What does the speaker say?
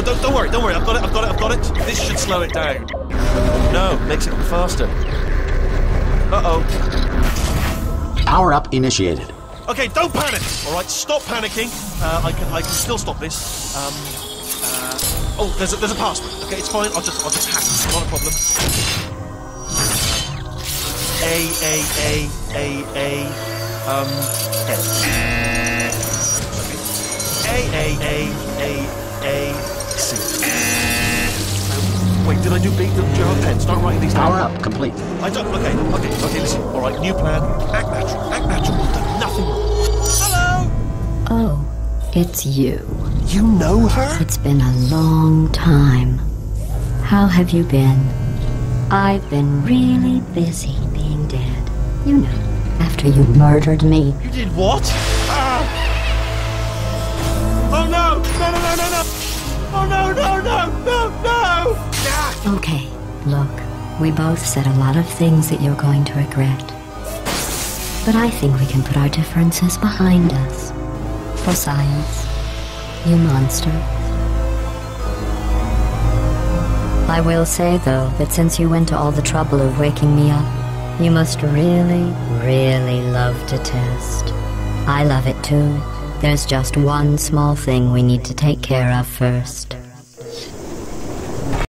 don't worry, don't worry. I've got it. This should slow it down. No, makes it go faster. Uh-oh. Power-up initiated. Okay, don't panic. All right, stop panicking. I can still stop this. Oh, there's a password. Okay, it's fine. I'll just hack it. Not a problem. A. C. Wait, did I do big? Do you have a pen? Start writing these down. Power up complete. I don't. Okay. Listen. All right, new plan. Act natural. You've done nothing wrong. Hello. Oh, it's you. You know her? It's been a long time. How have you been? I've been really busy being dead. You know, after you murdered me. You did what? Oh no! No! Oh no! Okay, look, we both said a lot of things that you're going to regret. But I think we can put our differences behind us. For science, you monster. I will say, though, that since you went to all the trouble of waking me up, you must really, really love to test. I love it too. There's just one small thing we need to take care of first.